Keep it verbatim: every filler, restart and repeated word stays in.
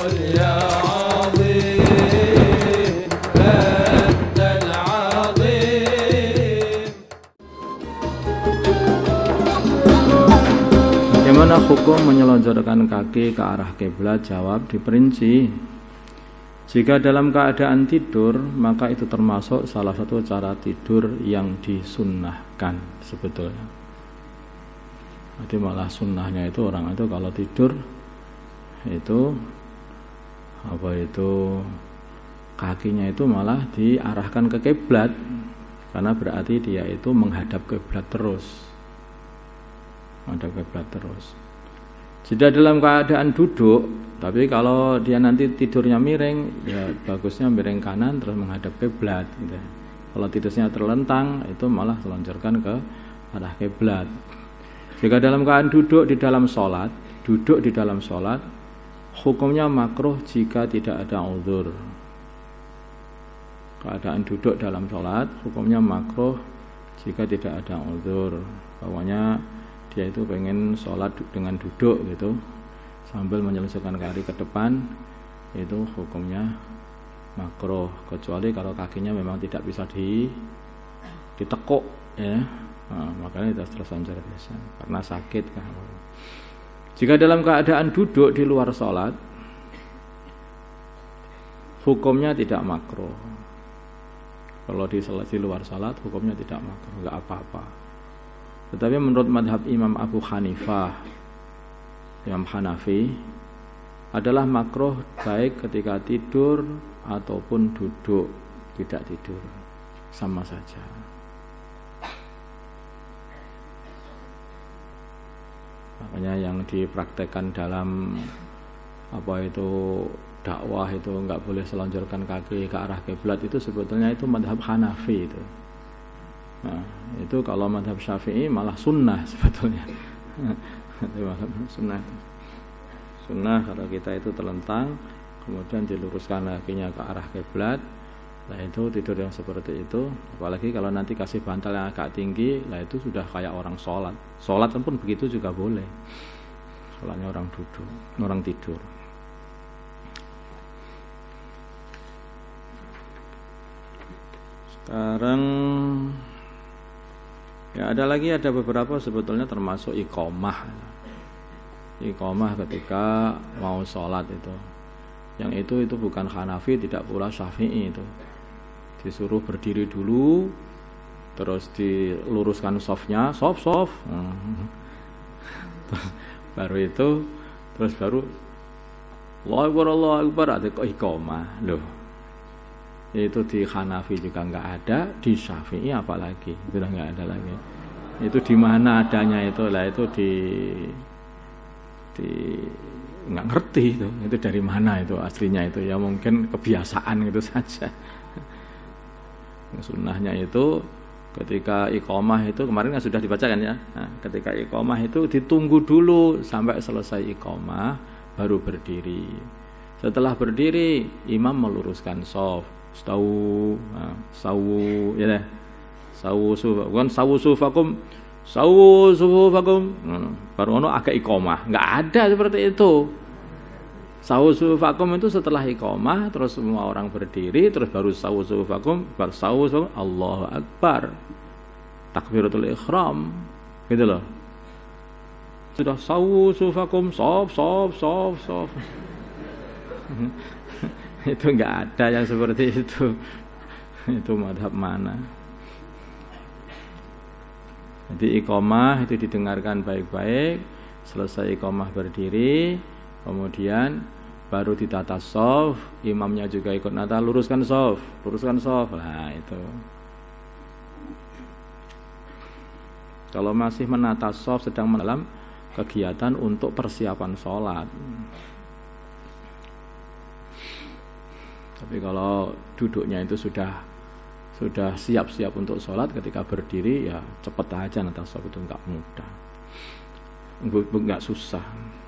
يا عظيم أنت العظيم. Bagaimana hukum menyelonjorkan kaki ke arah kiblat? Jawab, diperinci. Jika dalam keadaan tidur, maka itu termasuk salah satu cara tidur yang disunnahkan sebetulnya. Jadi malah sunnahnya itu orang itu kalau tidur itu apa itu kakinya itu malah diarahkan ke kiblat, karena berarti dia itu menghadap kiblat terus, menghadap kiblat terus. Jika dalam keadaan duduk, tapi kalau dia nanti tidurnya miring, ya bagusnya miring kanan terus menghadap kiblat. Gitu. Kalau tidurnya terlentang, itu malah selonjorkan ke arah kiblat. Jika dalam keadaan duduk di dalam sholat, duduk di dalam sholat, hukumnya makruh jika tidak ada uzur. Keadaan duduk dalam sholat, hukumnya makruh jika tidak ada uzur. Pokoknya dia itu pengen sholat dengan duduk gitu, sambil menyelesaikan kaki ke depan, itu hukumnya makruh, kecuali kalau kakinya memang tidak bisa di ditekuk ya, nah, makanya itu terus lancar biasa karena sakit kan. Jika dalam keadaan duduk di luar sholat, hukumnya tidak makruh. Kalau di, di luar sholat hukumnya tidak makruh, nggak apa-apa. Tetapi menurut madhab Imam Abu Hanifah, Imam Hanafi, adalah makruh baik ketika tidur ataupun duduk tidak tidur, sama saja. Makanya yang dipraktekkan dalam apa itu dakwah itu nggak boleh selonjorkan kaki ke arah kiblat, itu sebetulnya itu madhab Hanafi itu. Nah, itu kalau madhab Syafi'i malah sunnah sebetulnya. Sunnah, sunnah kalau kita itu terlentang, kemudian diluruskan kakinya ke arah kiblat, nah itu tidur yang seperti itu. Apalagi kalau nanti kasih bantal yang agak tinggi, nah itu sudah kayak orang sholat. Sholat pun begitu juga boleh. Sholatnya orang duduk, orang tidur. Sekarang ya ada lagi, ada beberapa sebetulnya termasuk iqomah. Iqomah ketika mau sholat itu, yang itu itu bukan Hanafi, tidak pula Syafi'i, itu disuruh berdiri dulu, terus diluruskan softnya, soft soft, hmm. baru itu, terus baru Allahu Akbar, Allahu Akbar, ada iqomah loh. Itu di Hanafi juga nggak ada, di Syafi'i apalagi sudah nggak ada lagi. Itu di mana adanya itu lah, itu di di nggak ngerti itu itu dari mana itu aslinya, itu ya mungkin kebiasaan itu saja. Sunnahnya itu ketika iqomah itu kemarin kan sudah dibacakan ya. Nah, ketika iqomah itu ditunggu dulu sampai selesai iqomah baru berdiri. Setelah berdiri imam meluruskan shaf. Stawu, nah, sawu, ya deh, sawu sufa, bukan sawu sufakum, sawu sufakum, hmm, baru ono agak iqomah, nggak ada seperti itu. Sawu sufakum itu setelah iqomah, terus semua orang berdiri, terus baru sawu sufakum, baru sawu sufakum, Allahu Akbar, takbiratul ihram, gitu loh. Sudah sawu sufakum, sof, sof, sof, sof. Itu enggak ada yang seperti itu. Itu madhab mana? Jadi iqomah itu didengarkan baik-baik, selesai iqomah berdiri, kemudian baru ditata shaf, imamnya juga ikut nata, luruskan shaf, luruskan shaf. Nah, itu. Kalau masih menata shaf sedang dalam kegiatan untuk persiapan sholat. Tapi kalau duduknya itu sudah sudah siap-siap untuk sholat, ketika berdiri ya cepet aja nata shaf, itu enggak mudah, enggak susah.